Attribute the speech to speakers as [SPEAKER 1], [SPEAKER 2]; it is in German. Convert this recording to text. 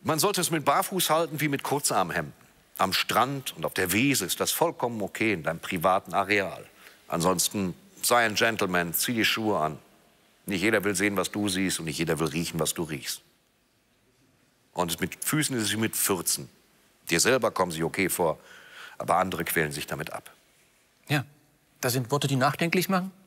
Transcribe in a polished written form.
[SPEAKER 1] Man sollte es mit Barfuß halten wie mit Kurzarmhemden. Am Strand und auf der Wiese ist das vollkommen okay in deinem privaten Areal. Ansonsten sei ein Gentleman, zieh die Schuhe an. Nicht jeder will sehen, was du siehst, und nicht jeder will riechen, was du riechst. Und mit Füßen ist es wie mit Fürzen. Dir selber kommen sie okay vor, aber andere quälen sich damit ab.
[SPEAKER 2] Ja, das sind Worte, die nachdenklich machen.